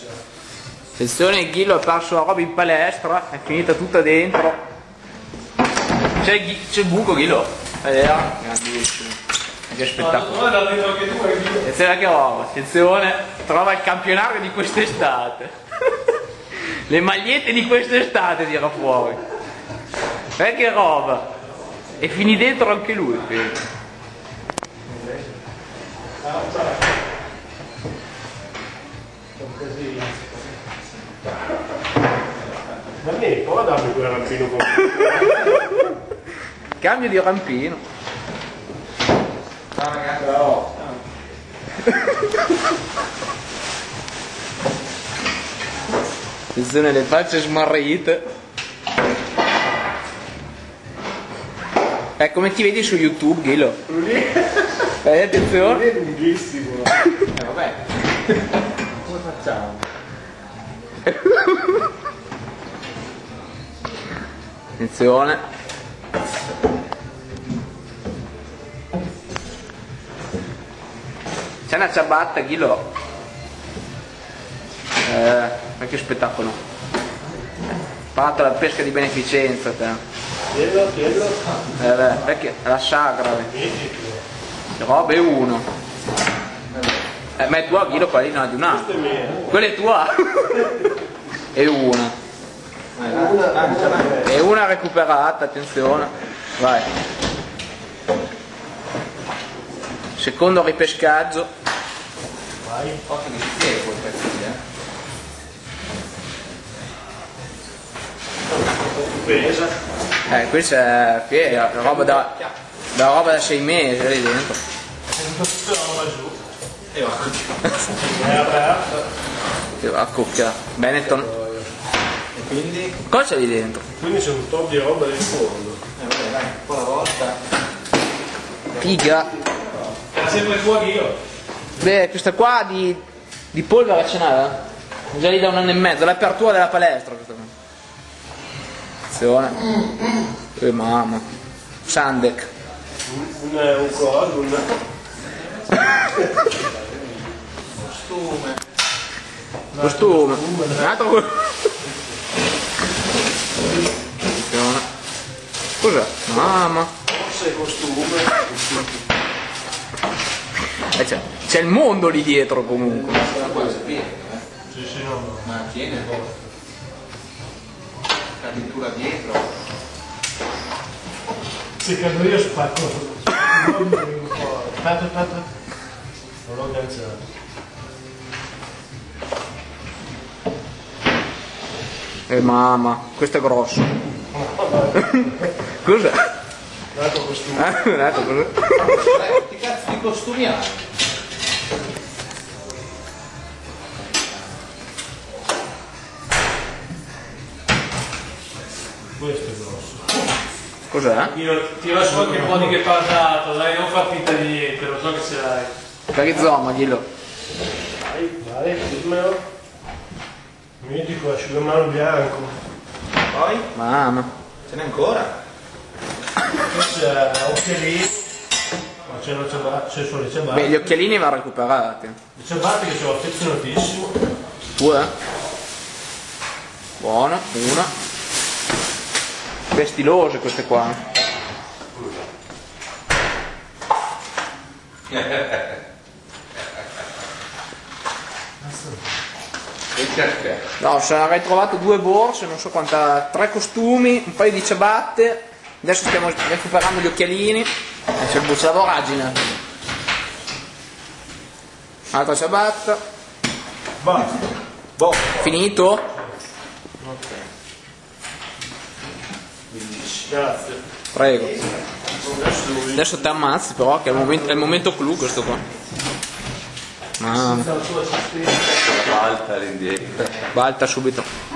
Attenzione, Ghillo ha perso la roba in palestra, è finita tutta dentro. C'è il buco, Ghillo. Grandissimo. Che spettacolo. Attenzione che roba, attenzione, trova il campionario di quest'estate. Le magliette di quest'estate tira fuori. Che roba. E finì dentro anche lui. Ma ne può darmi quel rampino con Cambio di rampino. Ciao ragazzi. Ciao. Attenzione, le facce smarrite. Come ti vedi su YouTube, Ghillo? Attenzione. è lunghissimo. Vabbè. Come facciamo? Attenzione. C'è una ciabatta, Ghillo. Ma che spettacolo. Fatto la pesca di beneficenza, te. Chiedilo. Perché la sagra. Le robe uno. Ma è tua, Ghillo, quella lì non è di un altro. Quella è tua. E una. E una recuperata, attenzione. Vai. Secondo ripescaggio. Vai. Occhio che si tiene quel pezzo lì, Pesa. Questa qui è roba da 6 mesi lì dentro. Giù. e va. È aperta. A cucca. Benetton. E quindi? Cosa c'è lì dentro? Quindi c'è un top di roba lì in fondo. Vabbè dai, un po' alla volta. Figa. Era sempre tua io. Beh, questa qua di polvere ce n'era? Già lì da 1 anno e mezzo, l'apertura della palestra questa qua. Attenzione. Mamma. Sandek. Un coso, Costume. Un altro. Attenzione. Cos'è? Mamma. forse costume. C'è il mondo lì dietro comunque. Non puoi sapere, Sì, sì, no. ma tiene un po'. Addirittura dietro. Se cado io spacco. Non mi vengo fuori. Aspetta. Non l'ho agganciato. Mamma, questo è grosso. Cos'è? Dato costume. Cos'è? Che cazzo di costumi hai? Questo è grosso. Cos'è? Io ti lascio anche un po' di che parlato, dai, non fa finta di niente, lo so che ce l'hai. Carizoma, dillo. Vai, dimmelo. Mitico, asciugamano bianco. Poi? Mamma. Ce n'è ancora? Qui c'è occhialini. Ma c'è la ciabatta, c'è solo le ciabatte. Beh, gli occhialini vanno recuperati. Le ciabatte che sono affezionatissimo. 2. Buona, una. Beh, stilose queste qua. E perché? No, se avrei trovato 2 borse, non so quanta, 3 costumi, un paio di ciabatte. Adesso stiamo recuperando gli occhialini. C'è il buccio, la voragine. Altra ciabatta. Basta. Boh. Finito? Ok. Grazie. Prego. Adesso lui. Adesso ti ammazzi però, che è il momento clou questo qua. Mamma. Balta all'indietro. Balta subito.